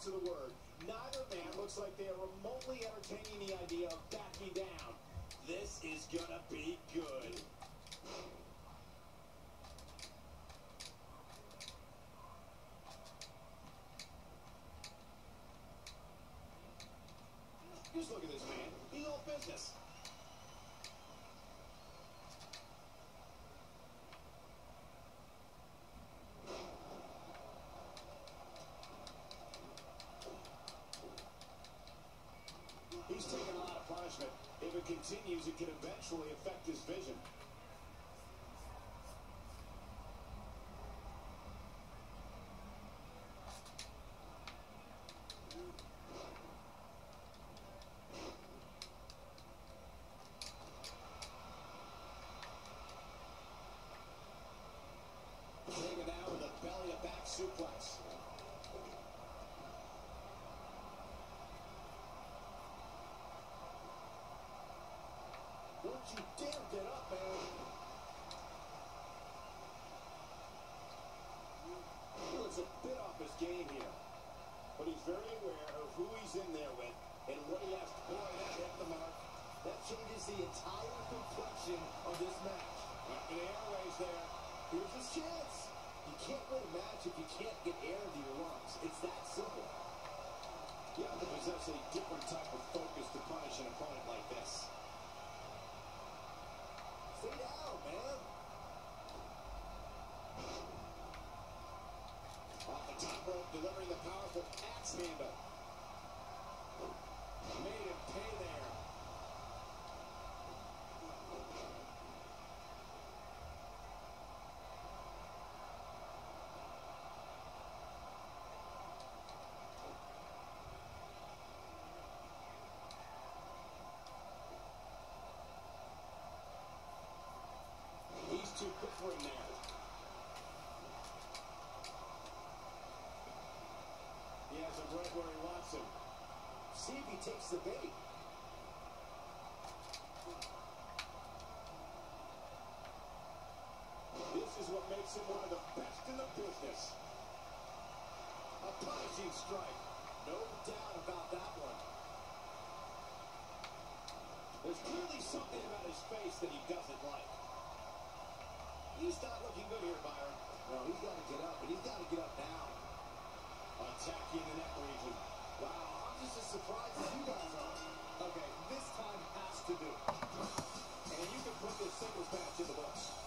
sense of the word. Neither man looks like they are remotely entertaining the idea of backing down. This is gonna be good. Just look at this man. He's all business. He's taking a lot of punishment. If it continues, it can eventually affect his vision. Taking down with a belly-to-back suplex. Don't you dare get up, man. He looks a bit off his game here. But he's very aware of who he's in there with and what he has to do. Boy, that hit the mark. That changes the entire complexion of this match. Up in the airways there. Here's his chance. You can't win a match if you can't get air into your lungs. It's that simple. You have to possess a different type of focus to punish an opponent like this. Stay down, man. Off the top rope, delivering the powerful axe handle. Made him pay there. He's too quick for him there. He has him right where he wants him. See if he takes the bait. This is what makes him one of the best in the business. A punishing strike. No doubt about that one. There's clearly something about his face that he doesn't like. He's not looking good here, Byron. No, he's got to get up, and he's got to get up now. Attacking the neck region. Wow, I'm just as surprised as you guys are. Okay, this time has to do. And you can put this singles match in the books.